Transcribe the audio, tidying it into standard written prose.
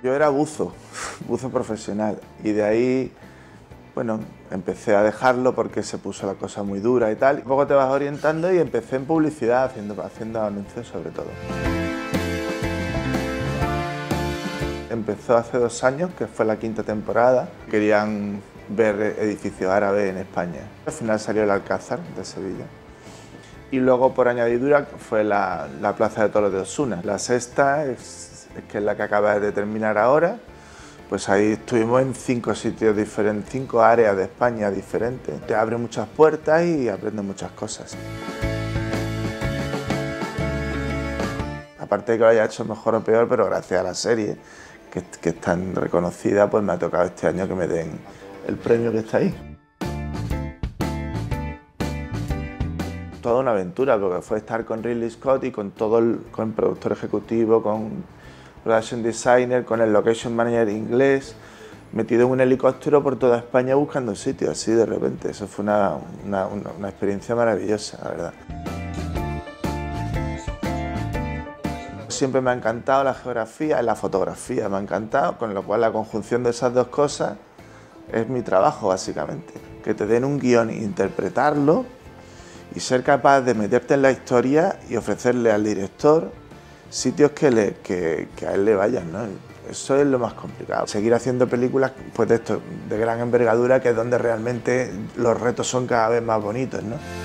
Yo era buzo, buzo profesional, y de ahí, bueno, empecé a dejarlo porque se puso la cosa muy dura y tal. Un poco te vas orientando y empecé en publicidad, haciendo anuncios sobre todo. Empezó hace 2 años, que fue la 5ª temporada. Querían ver edificios árabes en España. Al final salió el Alcázar de Sevilla. Y luego, por añadidura, fue la Plaza de Toros de Osuna. La sexta, que es la que acaba de terminar ahora, pues ahí estuvimos en 5 sitios diferentes, 5 áreas de España diferentes. Te abre muchas puertas y aprendes muchas cosas. Aparte de que lo haya hecho mejor o peor, pero gracias a la serie, que es tan reconocida, pues me ha tocado este año que me den el premio que está ahí. Toda una aventura, porque fue estar con Ridley Scott y con con el productor ejecutivo, con production designer, con el location manager inglés, metido en un helicóptero por toda España buscando sitios, así de repente. Eso fue una experiencia maravillosa, la verdad. Siempre me ha encantado la geografía y la fotografía, me ha encantado, con lo cual la conjunción de esas dos cosas es mi trabajo, básicamente. Que te den un guión e interpretarlo, y ser capaz de meterte en la historia y ofrecerle al director sitios que a él le vayan, ¿no? Eso es lo más complicado. Seguir haciendo películas pues de gran envergadura, que es donde realmente los retos son cada vez más bonitos, ¿no?